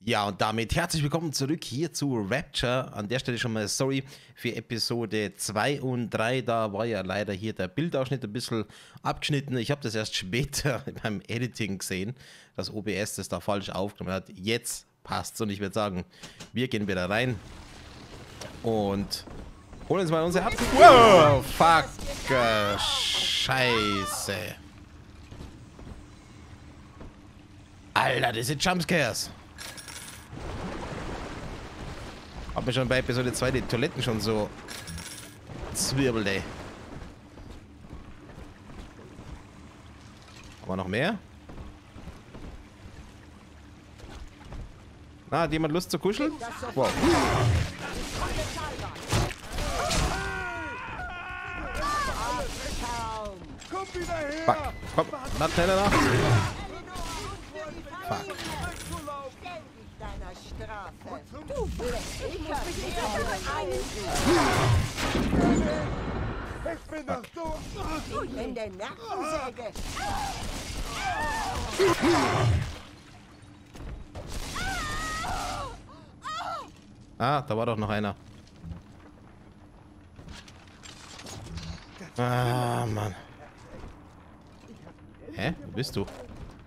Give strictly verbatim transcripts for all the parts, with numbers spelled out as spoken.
Ja, und damit herzlich willkommen zurück hier zu Rapture. An der Stelle schon mal sorry für Episode zwei und drei. Da war ja leider hier der Bildausschnitt ein bisschen abgeschnitten. Ich habe das erst später beim Editing gesehen, dass O B S das da falsch aufgenommen hat. Jetzt passt's und ich würde sagen, wir gehen wieder rein und holen uns mal unsere Ab... Wow, fuck, äh, Scheiße. Alter, das sind Jumpscares. Hab mir schon bei Episode zwei die Toiletten schon so zwirbelt, ey. Haben wir noch mehr? Na, hat jemand Lust zu kuscheln? Wow. Fuck. Komm, mach schneller nach. Fuck. Du ich bin doch so in der Nackensäge. Ah, da war doch noch einer. Ah, Mann. Hä? Wo bist du?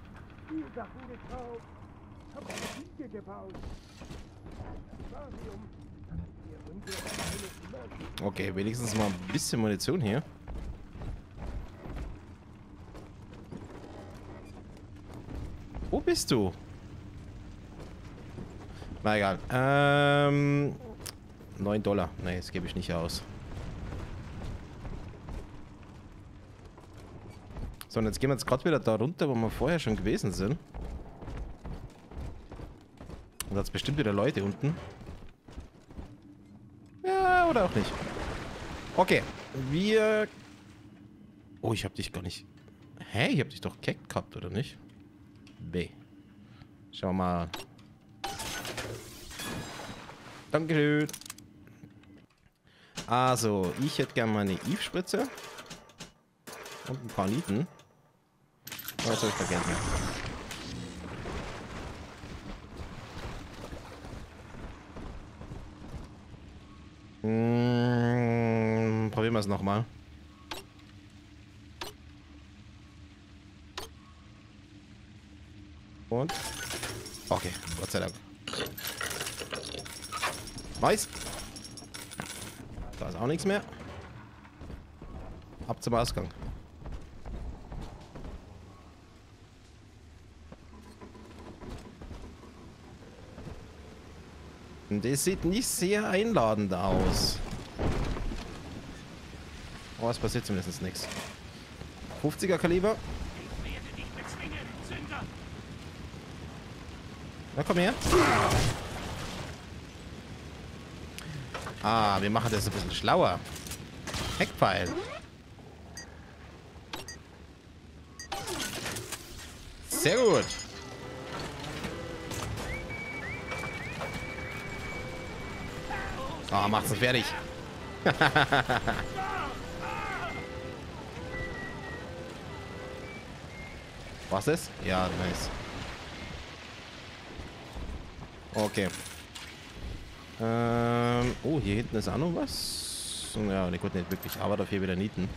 Okay, wenigstens mal ein bisschen Munition hier. Wo bist du? Na egal. Ähm, neun Dollar. Nee, das gebe ich nicht aus. So, und jetzt gehen wir jetzt gerade wieder da runter, wo wir vorher schon gewesen sind. Und da hat es bestimmt wieder Leute unten. Ja, oder auch nicht. Okay, wir... Oh, ich hab dich gar nicht... Hä? Ich hab dich doch gehackt gehabt, oder nicht? B. Schau mal. Dankeschön. Also, ich hätte gerne mal eine Eve-Spritze. Und ein paar Nieten. Oh, das habe ich vergessen. Hm, probieren wir es nochmal. Und? Okay, Gott sei Dank. Weiß. Da ist auch nichts mehr. Ab zum Ausgang. Das sieht nicht sehr einladend aus. Oh, es passiert zumindest nichts. fünfziger Kaliber. Na, komm her. Ah, wir machen das ein bisschen schlauer. Heckpfeil. Sehr gut. Ah, oh, macht's fertig. Was ist? Ja, nice. Okay. Ähm, oh, hier hinten ist auch noch was. Ja, ne, gut, nicht wirklich, aber dafür wieder Nieten.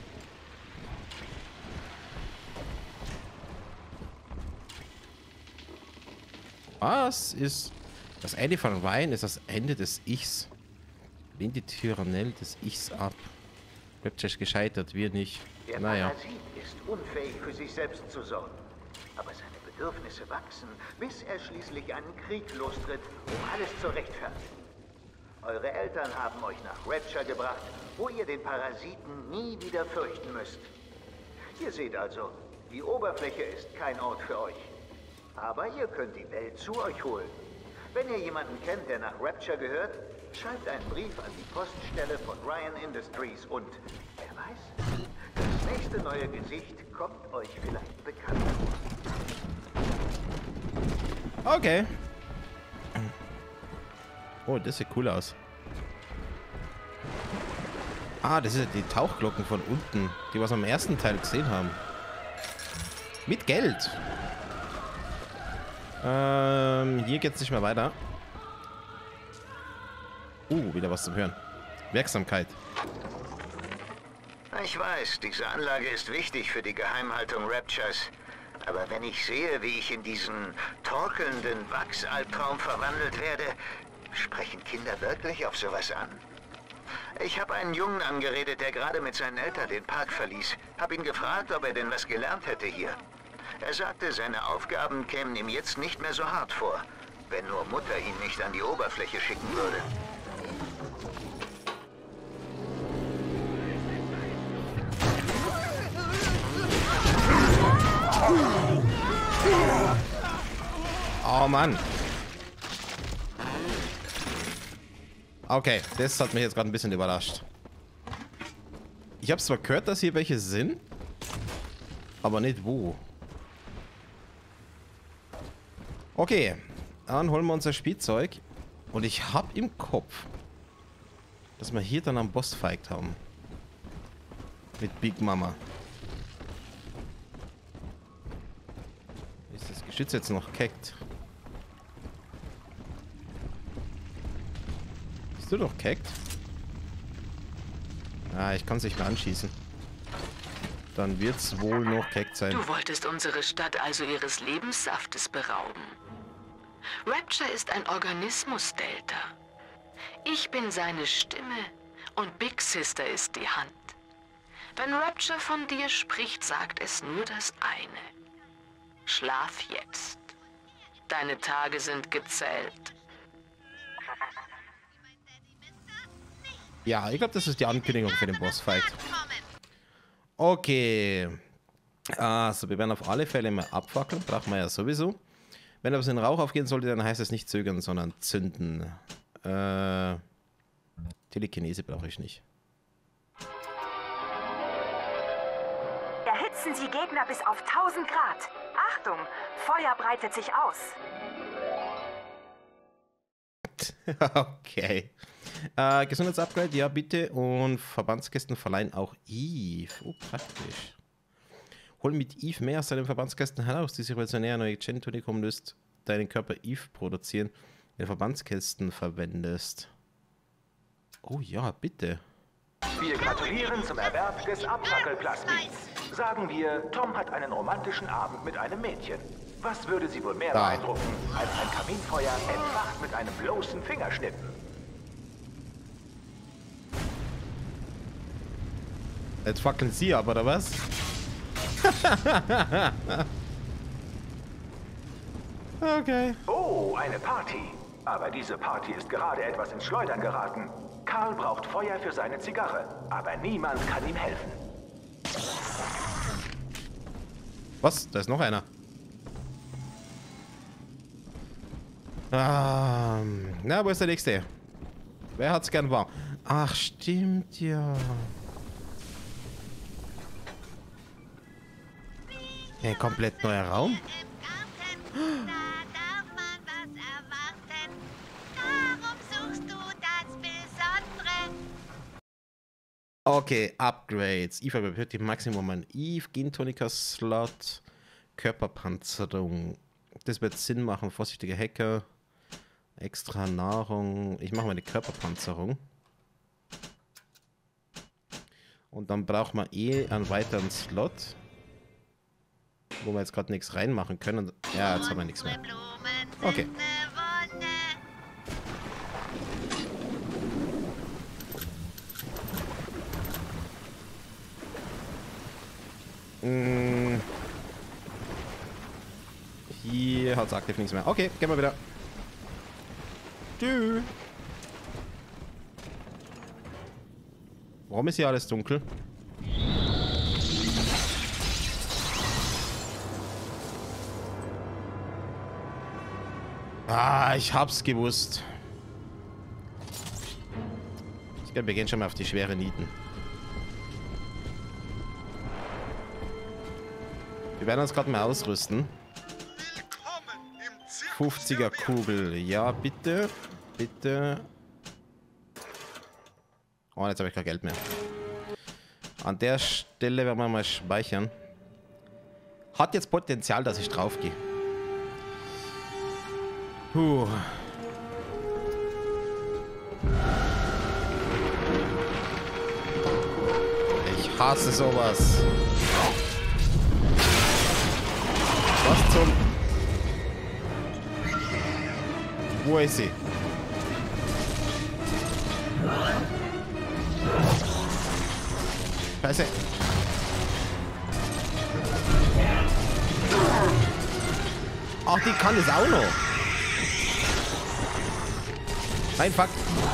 Was ist... Das Ende von Wein ist das Ende des Ichs. Lehnt die Tyrannel des Ichs ab. Rapture ist gescheitert, wir nicht. Der naja. Parasit ist unfähig, für sich selbst zu sorgen. Aber seine Bedürfnisse wachsen, bis er schließlich einen Krieg lostritt, um alles zu rechtfertigen. Eure Eltern haben euch nach Rapture gebracht, wo ihr den Parasiten nie wieder fürchten müsst. Ihr seht also, die Oberfläche ist kein Ort für euch. Aber ihr könnt die Welt zu euch holen. Wenn ihr jemanden kennt, der nach Rapture gehört, schreibt einen Brief an die Poststelle von Ryan Industries und, wer weiß, das nächste neue Gesicht kommt euch vielleicht bekannt vor. Okay. Oh, das sieht cool aus. Ah, das sind die Tauchglocken von unten, die wir am ersten Teil gesehen haben. Mit Geld. Ähm, hier geht's nicht mehr weiter. Uh, wieder was zum Hören. Wirksamkeit. Ich weiß, diese Anlage ist wichtig für die Geheimhaltung Raptures. Aber wenn ich sehe, wie ich in diesen torkelnden Wachsalbtraum verwandelt werde, sprechen Kinder wirklich auf sowas an? Ich habe einen Jungen angeredet, der gerade mit seinen Eltern den Park verließ. Hab ihn gefragt, ob er denn was gelernt hätte hier. Er sagte, seine Aufgaben kämen ihm jetzt nicht mehr so hart vor, wenn nur Mutter ihn nicht an die Oberfläche schicken würde. Oh Mann. Okay, das hat mich jetzt gerade ein bisschen überrascht. Ich habe zwar gehört, dass hier welche sind, aber nicht wo. Okay, dann holen wir unser Spielzeug. Und ich habe im Kopf, dass wir hier dann am Bossfight haben. Mit Big Mama. Ist das Geschütz jetzt noch keckt? Bist du noch keckt? Ah, ich kann es nicht mehr anschießen. Dann wird es wohl noch keckt sein. Du wolltest unsere Stadt also ihres Lebenssaftes berauben. Rapture ist ein Organismus, Delta. Ich bin seine Stimme und Big Sister ist die Hand. Wenn Rapture von dir spricht, sagt es nur das eine. Schlaf jetzt. Deine Tage sind gezählt. Ja, ich glaube, das ist die Ankündigung für den Bossfight. Okay. Also, wir werden auf alle Fälle mal abfackeln. Brauchen wir ja sowieso. Wenn aber so ein Rauch aufgehen sollte, dann heißt es nicht zögern, sondern zünden. Äh, Telekinese brauche ich nicht. Erhitzen Sie Gegner bis auf tausend Grad. Achtung, Feuer breitet sich aus. Okay. Äh, Gesundheitsupgrade, ja bitte. Und Verbandskästen verleihen auch Eve. Oh, praktisch. Hol mit Eve mehr aus deinen Verbandskästen heraus. Diese revolutionäre neue Gen-Tonikum löst deinen Körper Eve produzieren, wenn du Verbandskästen verwendest. Oh ja, bitte. Wir gratulieren zum Erwerb des Abfackelplasmids. Sagen wir, Tom hat einen romantischen Abend mit einem Mädchen. Was würde sie wohl mehr Da. beeindrucken, als ein Kaminfeuer entfacht mit einem bloßen Fingerschnippen? Jetzt fackeln sie ab, oder was? Okay. Oh, eine Party. Aber diese Party ist gerade etwas ins Schleudern geraten. Karl braucht Feuer für seine Zigarre, aber niemand kann ihm helfen. Was? Da ist noch einer. Ah, na, wo ist der nächste? Wer hat's gern warm? Ach, stimmt ja. Ein komplett neuer Raum? Okay, Upgrades. Eve erhöht die Maximum an Eve, Gentonika Slot, Körperpanzerung. Das wird Sinn machen, vorsichtige Hacker. Extra Nahrung. Ich mache mal eine Körperpanzerung. Und dann braucht man eh einen weiteren Slot. Wo wir jetzt gerade nichts reinmachen können. Ja, jetzt haben wir nichts mehr. Okay. Hm. Hier hat es aktiv nichts mehr. Okay, gehen wir wieder. Tschüss. Warum ist hier alles dunkel? Ah, ich hab's gewusst. Ich glaube, wir gehen schon mal auf die schwere Nieten. Wir werden uns gerade mal ausrüsten. fünfziger Kugel. Ja, bitte. Bitte. Oh, jetzt habe ich kein Geld mehr. An der Stelle werden wir mal speichern. Hat jetzt Potenzial, dass ich drauf gehe. Puh. Ich hasse sowas. Was zum... Wo ist sie? Scheiße. Ach, die kann es auch noch. Nein, fuck.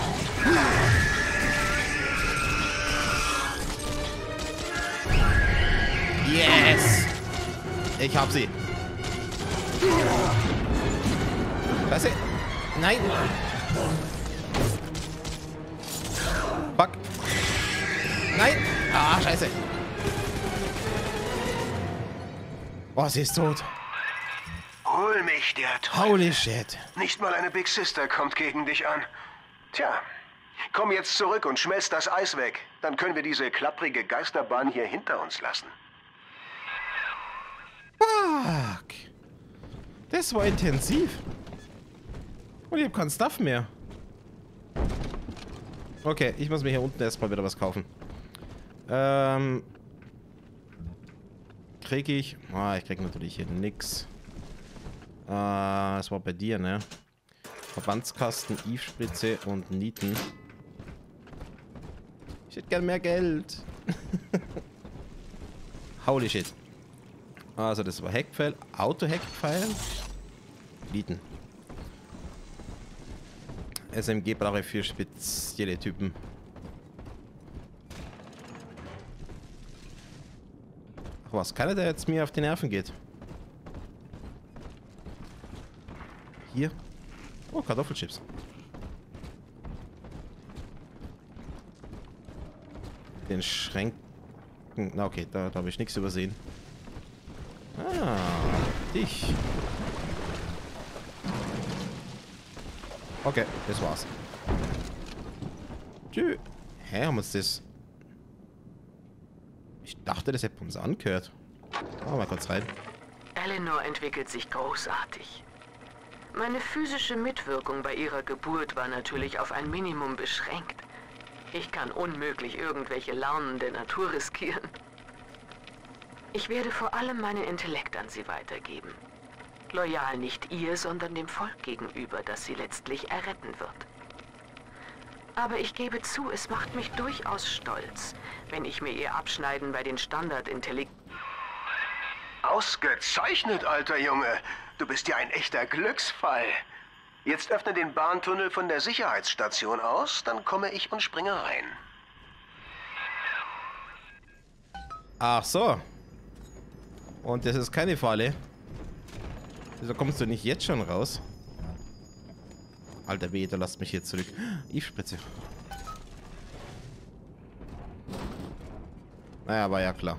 Yes. Ich hab sie. Scheiße. Nein. Fuck. Nein. Ah, scheiße. Oh, sie ist tot. Hol mich, der Teufel. Holy shit. Nicht mal eine Big Sister kommt gegen dich an. Tja, komm jetzt zurück und schmelz das Eis weg. Dann können wir diese klapprige Geisterbahn hier hinter uns lassen. Fuck. Das war intensiv. Und ich hab keinen Stuff mehr. Okay, ich muss mir hier unten erstmal wieder was kaufen. Ähm... Krieg ich... Ah, ich krieg natürlich hier nix. Äh, das war bei dir, ne? Verbandskasten, Eve-Spritze und Nieten. Ich hätte gern mehr Geld. Holy shit. Also das war Heckpfeil, Auto-Heckpfeil, Nieten. S M G brauche ich für spezielle Typen. Ach was, keiner, der jetzt mir auf die Nerven geht. Hier. Oh, Kartoffelchips. Den Schränken. Na okay, da, da habe ich nichts übersehen. Ah, dich. Okay, das war's. Tschö. Hä, haben wir uns das... Ich dachte, das hätte uns angehört. Oh, mal kurz rein. Eleanor entwickelt sich großartig. Meine physische Mitwirkung bei ihrer Geburt war natürlich auf ein Minimum beschränkt. Ich kann unmöglich irgendwelche Launen der Natur riskieren. Ich werde vor allem meinen Intellekt an sie weitergeben. Loyal nicht ihr, sondern dem Volk gegenüber, das sie letztlich erretten wird. Aber ich gebe zu, es macht mich durchaus stolz, wenn ich mir ihr Abschneiden bei den Standardintelligenzen... Ausgezeichnet, alter Junge. Du bist ja ein echter Glücksfall. Jetzt öffne den Bahntunnel von der Sicherheitsstation aus, dann komme ich und springe rein. Ach so. Und das ist keine Falle. Wieso kommst du nicht jetzt schon raus? Alter Peter, lasst mich hier zurück. Eve-Spritze. Naja, war ja klar.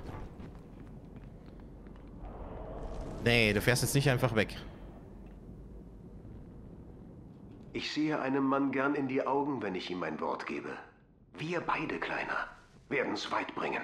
Nee, du fährst jetzt nicht einfach weg. Ich sehe einem Mann gern in die Augen, wenn ich ihm mein Wort gebe. Wir beide, Kleiner, werden's weit bringen.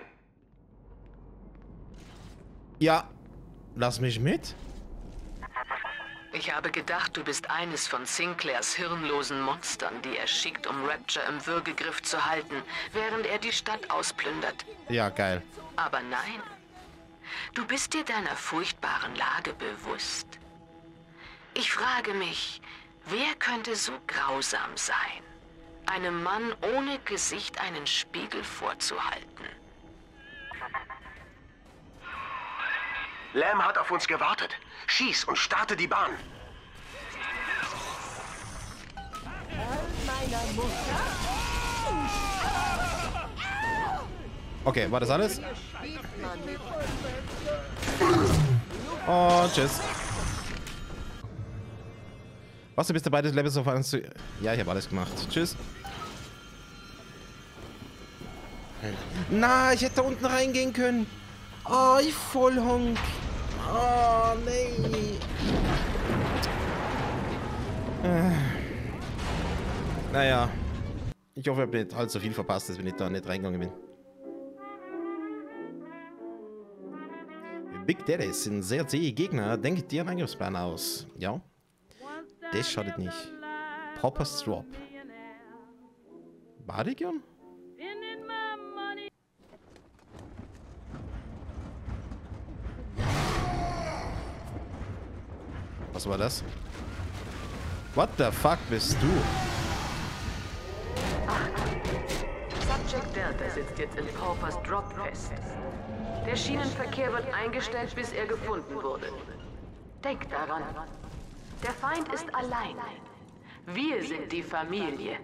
Ja, lass mich mit. Ich habe gedacht, du bist eines von Sinclairs hirnlosen Monstern, die er schickt, um Rapture im Würgegriff zu halten, während er die Stadt ausplündert. Ja, geil. Aber nein. Du bist dir deiner furchtbaren Lage bewusst. Ich frage mich, wer könnte so grausam sein, einem Mann ohne Gesicht einen Spiegel vorzuhalten? Lamb hat auf uns gewartet. Schieß und starte die Bahn. Okay, war das alles? Oh, tschüss. Was, du bist dabei, das Level so fahren zu... Ja, ich habe alles gemacht. Tschüss. Na, ich hätte da unten reingehen können. Oh, ich Vollhonk. Oh, nee. Äh. Naja. Ich hoffe, ich habe nicht allzu viel verpasst, dass wenn ich da nicht reingegangen bin. Big Daddies sind sehr zähe Gegner. Denkt dir einen Angriffsplan aus. Ja. das schadet nicht. Popper's Drop. Badegion? Was war das? What the fuck bist du? Subject Delta sitzt jetzt in Paupers Drop fest. Der Schienenverkehr wird eingestellt, bis er gefunden wurde. Denk daran. Der Feind ist allein. Wir sind die Familie.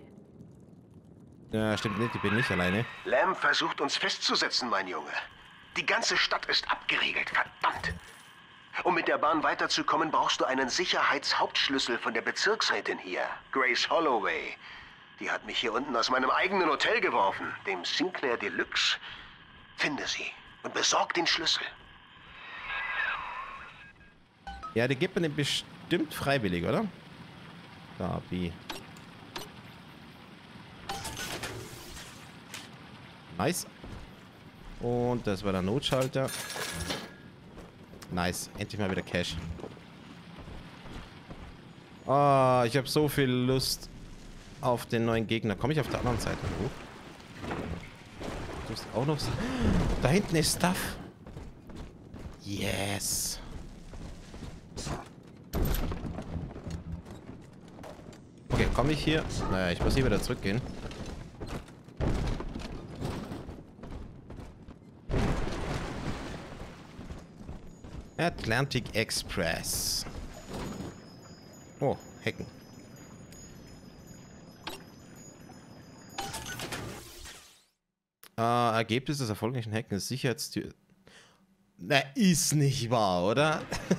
Ja, stimmt nicht, ich bin nicht alleine. Lamb versucht uns festzusetzen, mein Junge. Die ganze Stadt ist abgeriegelt, verdammt. Um mit der Bahn weiterzukommen, brauchst du einen Sicherheitshauptschlüssel von der Bezirksrätin hier, Grace Holloway. Die hat mich hier unten aus meinem eigenen Hotel geworfen, dem Sinclair Deluxe. Finde sie und besorg den Schlüssel. Ja, die gibt man den bestimmt freiwillig, oder? Da, B. Nice. Und das war der Notschalter. Nice. Endlich mal wieder Cash. Ah, ich habe so viel Lust auf den neuen Gegner. Komme ich auf der anderen Seite hoch? Du hast auch noch... Da hinten ist Stuff. Yes. Okay, komme ich hier? Naja, ich muss hier wieder zurückgehen. Atlantic Express. Oh, Hacken. Äh, Ergebnis des erfolgreichen Hacken ist Sicherheitstür. Na, ist nicht wahr, oder?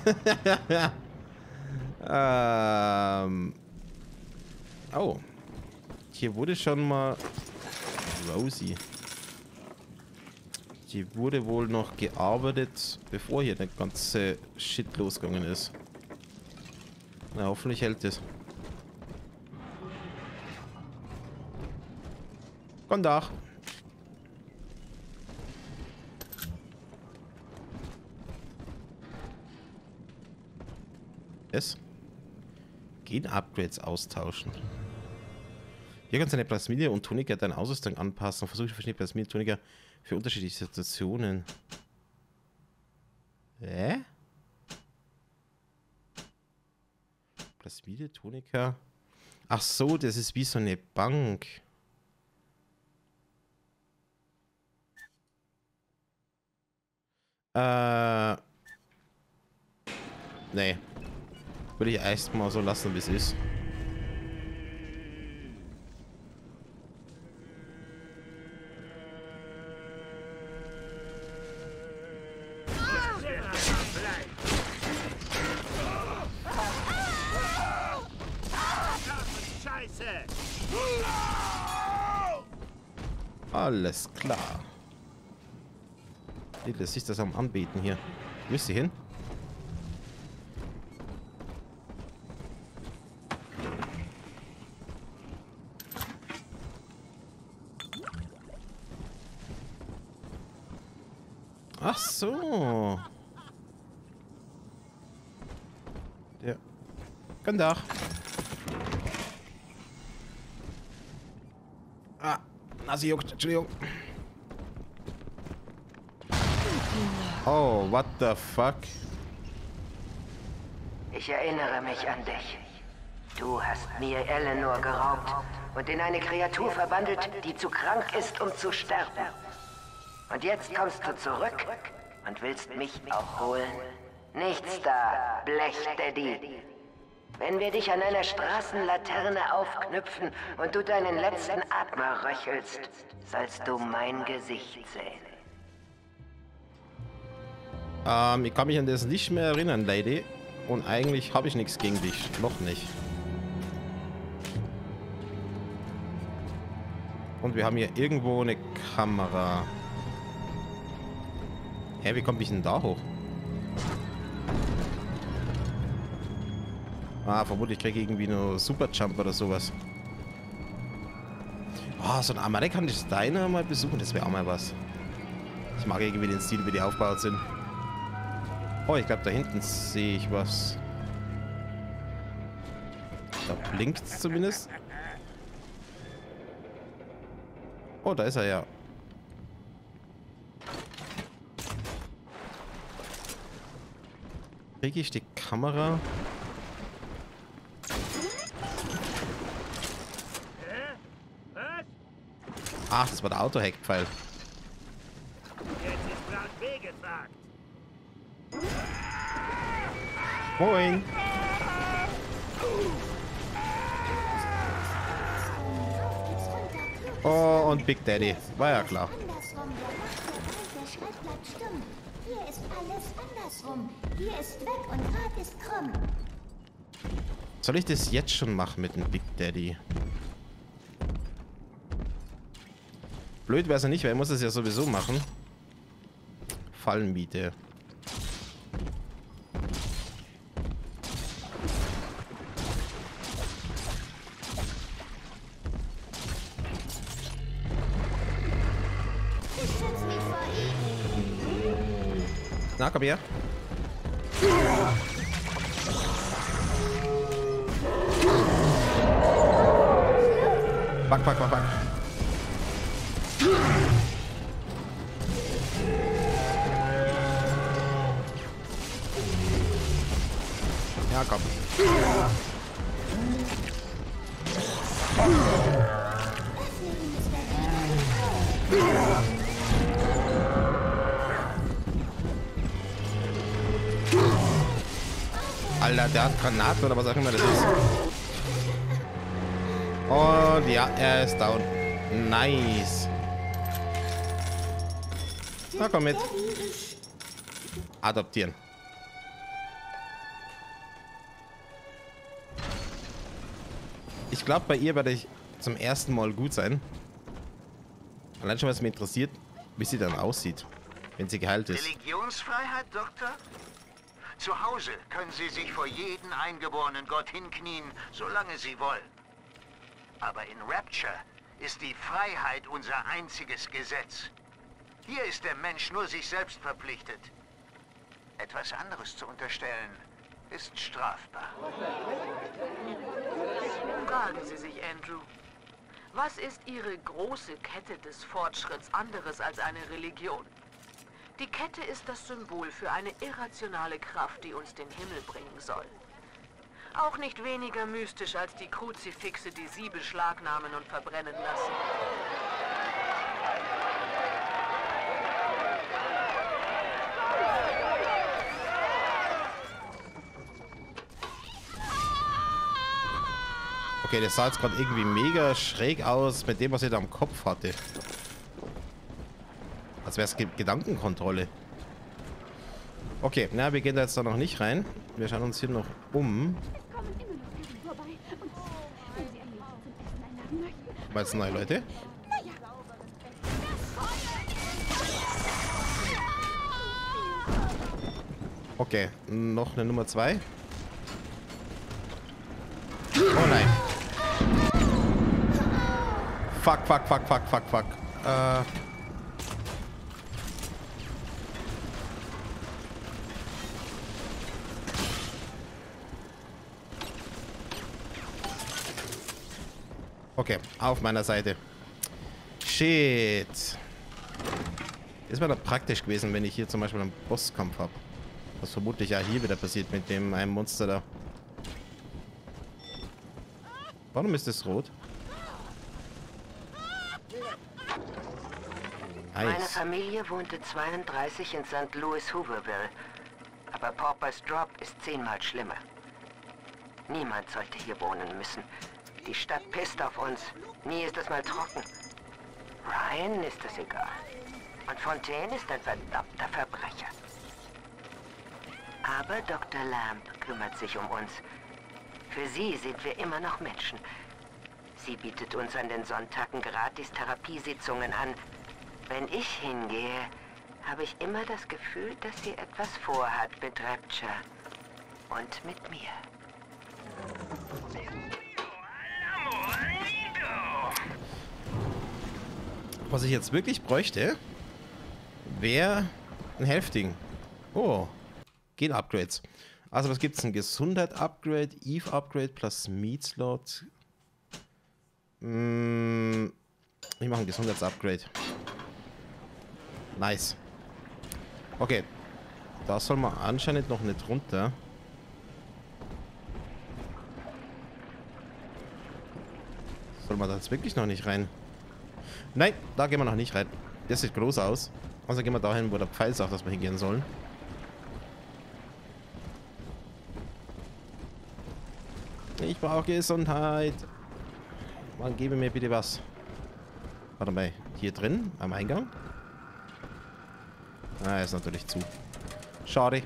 ähm. Oh. Hier wurde schon mal... Rosie. Hier wurde wohl noch gearbeitet, bevor hier der ganze Shit losgegangen ist. Na, hoffentlich hält es. Guten Tag. Es. Gen-Upgrades austauschen. Hier kannst du deine Plasmide und Tonika deine Ausrüstung anpassen. Versuche verschiedene Plasmide und Tonika für unterschiedliche Situationen. Hä? Plasmide, Tonika. Ach so, das ist wie so eine Bank. Äh. Nee. Würde ich erstmal so lassen, wie es ist. Alles klar. Das ist das am Anbieten hier. Müsst ihr hin? Ach so. Ja. Guten Tag. Ah, Nase juckt. Entschuldigung. Oh, what the fuck? Ich erinnere mich an dich. Du hast mir Eleanor geraubt und in eine Kreatur verwandelt, die zu krank ist, um zu sterben. Und jetzt kommst du zurück und willst mich auch holen? Nichts da, Blech-Daddy. Wenn wir dich an einer Straßenlaterne aufknüpfen und du deinen letzten Atmer röchelst, sollst du mein Gesicht sehen. Ähm, ich kann mich an das nicht mehr erinnern, Lady. Und eigentlich habe ich nichts gegen dich. Noch nicht. Und wir haben hier irgendwo eine Kamera. Hä, wie komme ich denn da hoch? Ah, vermutlich kriege ich irgendwie nur Superjump oder sowas. Oh, so ein amerikanisches Diner mal besuchen, das wäre auch mal was. Ich mag irgendwie den Stil, wie die aufgebaut sind. Oh, ich glaube, da hinten sehe ich was. blinkt zumindest. Oh, da ist er ja. Kriege ich die Kamera? Ach, das war der Auto-Hack-Pfeil. Moin. Oh, und Big Daddy. War ja klar. Der Schritt bleibt stumm. Hier ist alles andersrum. Hier ist weg und Grad ist krumm. Soll ich das jetzt schon machen mit dem Big Daddy? Blöd wäre es ja nicht, weil er muss es ja sowieso machen. Fallenmiete. Na, komm her. Back, back, back, back. Ja, komm. Alter, der hat Granaten oder was auch immer das ist. Und ja, er ist down. Nice. Na, komm mit. Adoptieren. Ich glaube, bei ihr werde ich zum ersten Mal gut sein. Allein schon, was mich interessiert, wie sie dann aussieht, wenn sie geheilt ist. Religionsfreiheit, Doktor? Zu Hause können Sie sich vor jeden eingeborenen Gott hinknien, solange Sie wollen. Aber in Rapture ist die Freiheit unser einziges Gesetz. Hier ist der Mensch nur sich selbst verpflichtet. Etwas anderes zu unterstellen, ist strafbar. Fragen Sie sich, Andrew. Was ist Ihre große Kette des Fortschritts anderes als eine Religion? Die Kette ist das Symbol für eine irrationale Kraft, die uns den Himmel bringen soll. Auch nicht weniger mystisch als die Kruzifixe, die Sie beschlagnahmen und verbrennen lassen. Okay, das sah jetzt gerade irgendwie mega schräg aus mit dem, was ich da am Kopf hatte. Als wäre es Ge Gedankenkontrolle. Okay, na, wir gehen da jetzt da noch nicht rein. Wir schauen uns hier noch um. Weil es neue Leute? Okay, noch eine Nummer zwei. Oh nein. Fuck, fuck, fuck, fuck, fuck, fuck. Äh... Okay, auf meiner Seite. Shit. Ist mir doch praktisch gewesen, wenn ich hier zum Beispiel einen Bosskampf habe. Was vermutlich ja hier wieder passiert mit dem einen Monster da. Warum ist das rot? Meine Familie wohnte zweiunddreißig in Sankt Louis Hooverville. Aber Paupers Drop ist zehnmal schlimmer. Niemand sollte hier wohnen müssen. Die Stadt pisst auf uns. Nie ist es mal trocken. Ryan ist es egal. Und Fontaine ist ein verdammter Verbrecher. Aber Doktor Lamb kümmert sich um uns. Für sie sind wir immer noch Menschen. Sie bietet uns an den Sonntagen gratis Therapiesitzungen an. Wenn ich hingehe, habe ich immer das Gefühl, dass sie etwas vorhat mit Rapture. Und mit mir. Was ich jetzt wirklich bräuchte, wäre ein Hefting. Oh, gehen Upgrades. Also was gibt's denn? Gesundheit-Upgrade, Eve-Upgrade plus Meat-Slot. Mm, ich mache ein Gesundheits-Upgrade. Nice. Okay. Da soll man anscheinend noch nicht runter. Soll man da jetzt wirklich noch nicht rein? Nein, da gehen wir noch nicht rein. Das sieht groß aus. Also gehen wir dahin, wo der Pfeil sagt, dass wir hingehen sollen. Ich brauche Gesundheit. Man gebe mir bitte was. Warte mal, hier drin, am Eingang. Ah, ist natürlich zu. Schade.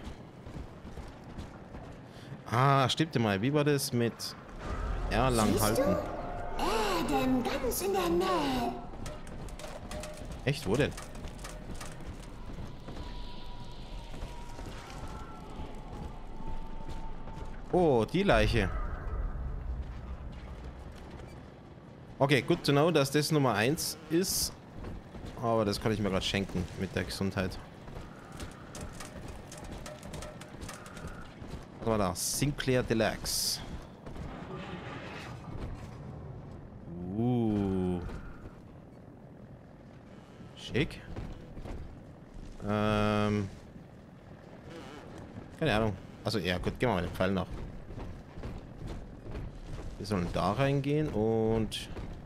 Ah, stimmt mal. Wie war das mit R lang halten? Adam, ganz in der Nähe. Echt, wo denn? Oh, die Leiche. Okay, good to know, dass das Nummer eins ist. Aber das kann ich mir gerade schenken mit der Gesundheit. Was war da? Sinclair Deluxe. Uh. Schick. Ähm. Keine Ahnung. Also ja, gut, gehen wir mal den Pfeil nach. Wir sollen da reingehen und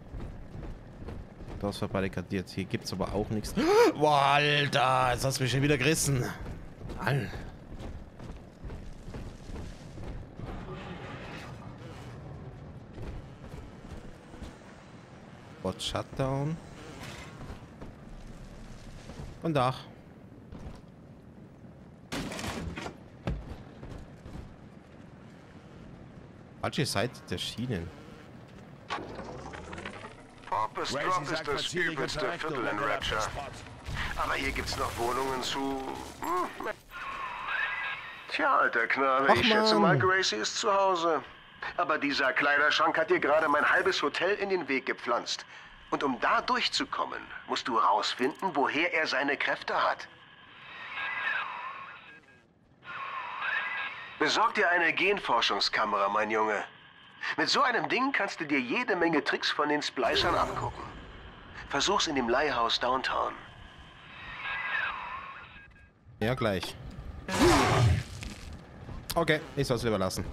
das verbarrikadiert. Hier gibt es aber auch nichts. Boah, Alter, jetzt hast du mich schon wieder gerissen. Alter. Bot Shutdown. Und Dach. Falsche Seite der Schienen. Orpus Drop ist das übelste Viertel in Rapture. Aber hier gibt's noch Wohnungen zu... Hm. Tja, alter Knabe, Ach, ich schätze Mann. mal, Gracie ist zu Hause. Aber dieser Kleiderschrank hat dir gerade mein halbes Hotel in den Weg gepflanzt. Und um da durchzukommen, musst du rausfinden, woher er seine Kräfte hat. Besorg dir eine Genforschungskamera, mein Junge. Mit so einem Ding kannst du dir jede Menge Tricks von den Splicern abgucken. Versuch's in dem Leihhaus Downtown. Ja, gleich. Okay, ich soll es lieber lassen.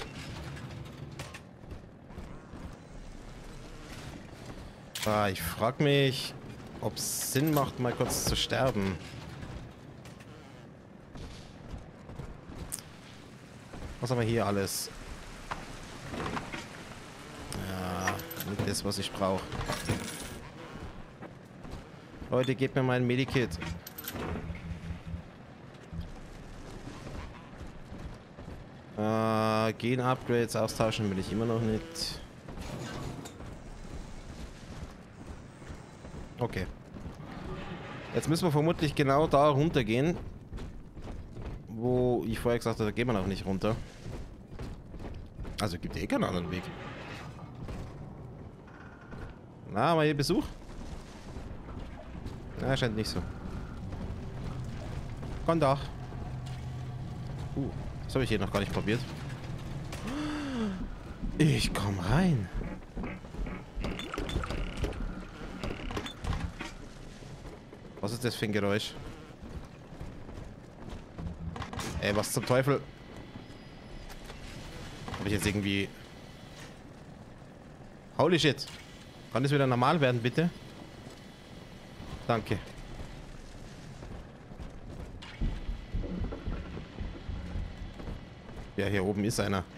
Ah, ich frag mich, ob es Sinn macht, mal kurz zu sterben. Was haben wir hier alles? Ja, nicht das, was ich brauche. Leute, gebt mir mein Medikit. Äh, Gen-Upgrades austauschen will ich immer noch nicht. Okay. Jetzt müssen wir vermutlich genau da runtergehen, wo ich vorher gesagt habe, da gehen wir noch nicht runter. Also gibt ja eh keinen anderen Weg. Na, haben wir hier Besuch? Na, scheint nicht so. Komm doch. Uh, das habe ich hier noch gar nicht probiert. Ich komm rein. Was ist das für ein Geräusch? Ey, was zum Teufel? Habe ich jetzt irgendwie... Holy shit. Kann das wieder normal werden, bitte? Danke. Ja, hier oben ist einer.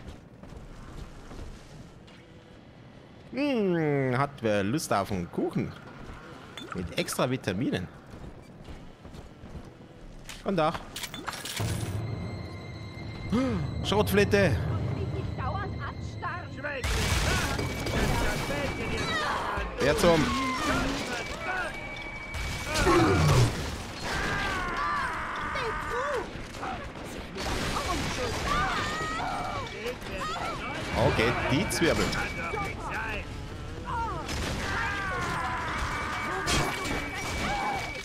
Hm, hat wer Lust auf einen Kuchen? Mit extra Vitaminen. Und da. Schrotflinte. Wer zum? Okay, die Zwirbel.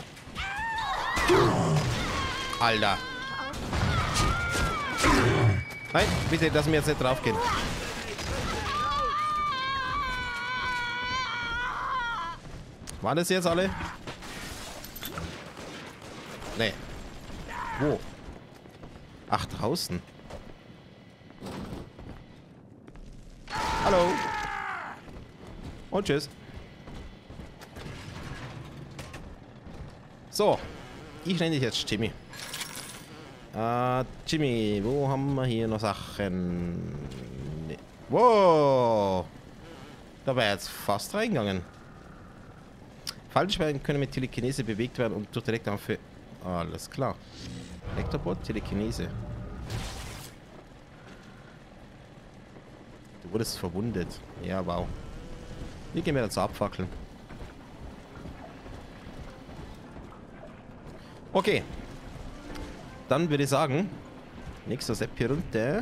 Alter. Nein, bitte, lass mir jetzt nicht draufgehen. Waren das jetzt alle? Nee. Wo? Ach, draußen. Hallo. Und tschüss. So. Ich nenne dich jetzt Jimmy. Äh, Jimmy, wo haben wir hier noch Sachen? Nee. Wow. Da war jetzt fast reingegangen. Falschbeine können mit Telekinese bewegt werden und durch Direktangriffe. Alles klar. Elektrobot, Telekinese. Du wurdest verwundet. Ja, wow. Wir gehen wieder zur Abfackeln. Okay. Dann würde ich sagen, nächster Sepp hier runter.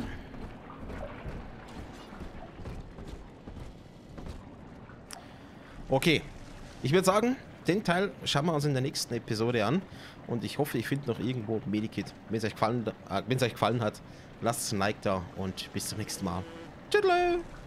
Okay. Ich würde sagen, den Teil schauen wir uns in der nächsten Episode an. Und ich hoffe, ich finde noch irgendwo Medikit. Wenn es euch gefallen, äh, wenn es euch gefallen hat, lasst ein Like da und bis zum nächsten Mal. Tschüss.